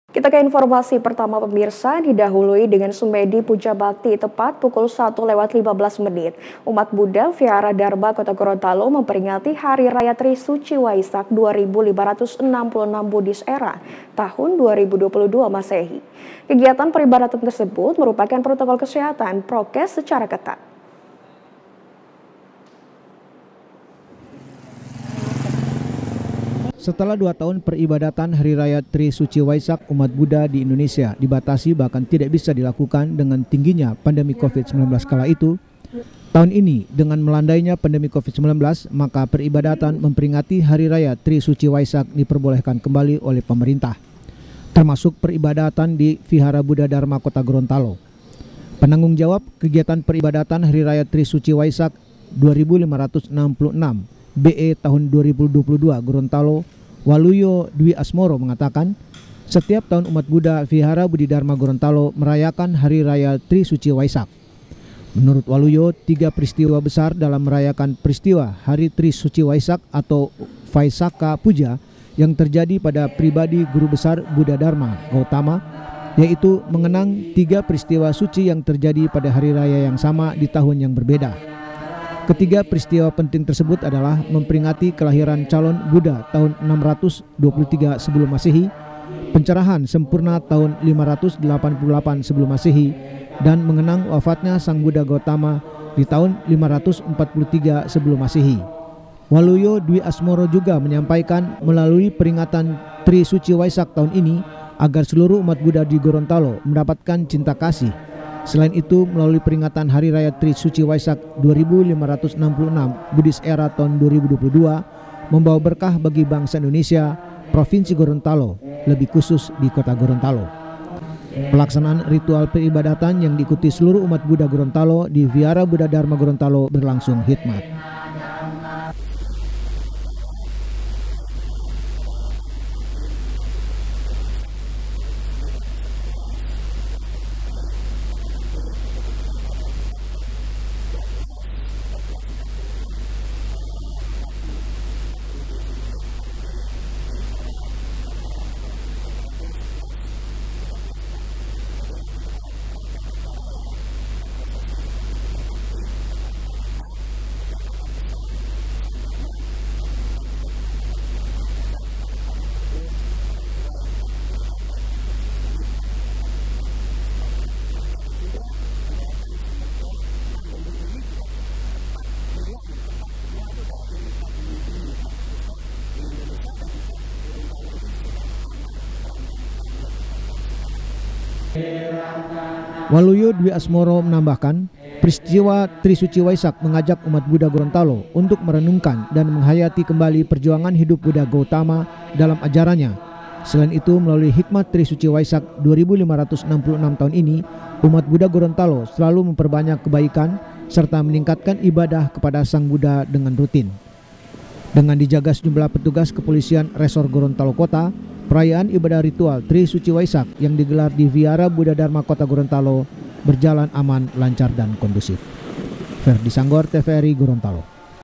Kita ke informasi pertama pemirsa, didahului dengan Sumedi Puja Bakti tepat pukul 1:15 menit. Umat Buddha Vihara Dharma Kota Gorontalo memperingati Hari Raya Trisuci Waisak 2566 Buddhis Era tahun 2022 Masehi. Kegiatan peribadatan tersebut merupakan protokol kesehatan prokes secara ketat. Setelah 2 tahun peribadatan Hari Raya Trisuci Waisak, umat Buddha di Indonesia dibatasi bahkan tidak bisa dilakukan dengan tingginya pandemi COVID-19 kala itu. Tahun ini dengan melandainya pandemi COVID-19, maka peribadatan memperingati Hari Raya Trisuci Waisak diperbolehkan kembali oleh pemerintah, termasuk peribadatan di Vihara Buddha Dharma Kota Gorontalo. Penanggung jawab kegiatan peribadatan Hari Raya Trisuci Waisak 2566 BE tahun 2022 Gorontalo, Waluyo Dwi Asmoro mengatakan, setiap tahun umat Buddha Vihara Buddha Dharma Gorontalo merayakan Hari Raya Trisuci Waisak. Menurut Waluyo, 3 peristiwa besar dalam merayakan peristiwa Hari Trisuci Waisak atau Vaisakha Puja yang terjadi pada pribadi Guru Besar Buddha Dharma Gautama, yaitu mengenang 3 peristiwa suci yang terjadi pada hari raya yang sama di tahun yang berbeda. Ketiga peristiwa penting tersebut adalah memperingati kelahiran calon Buddha tahun 623 sebelum Masehi, pencerahan sempurna tahun 588 sebelum Masehi, dan mengenang wafatnya Sang Buddha Gautama di tahun 543 sebelum Masehi. Waluyo Dwi Asmoro juga menyampaikan melalui peringatan Trisuci Waisak tahun ini agar seluruh umat Buddha di Gorontalo mendapatkan cinta kasih. Selain itu, melalui peringatan Hari Raya Trisuci Waisak 2566 Buddhis Era tahun 2022 membawa berkah bagi bangsa Indonesia, Provinsi Gorontalo, lebih khusus di Kota Gorontalo. Pelaksanaan ritual peribadatan yang diikuti seluruh umat Buddha Gorontalo di Vihara Buddha Dharma Gorontalo berlangsung hikmat. Waluyo Dwi Asmoro menambahkan, peristiwa Trisuci Waisak mengajak umat Buddha Gorontalo untuk merenungkan dan menghayati kembali perjuangan hidup Buddha Gautama dalam ajarannya. Selain itu, melalui hikmat Trisuci Waisak 2566 tahun ini, umat Buddha Gorontalo selalu memperbanyak kebaikan serta meningkatkan ibadah kepada Sang Buddha dengan rutin. Dengan dijaga sejumlah petugas kepolisian Resor Gorontalo Kota, perayaan ibadah ritual Trisuci Waisak yang digelar di Vihara Buddha Dharma Kota Gorontalo berjalan aman, lancar, dan kondusif. Ferdi Sanggor, TVRI Gorontalo.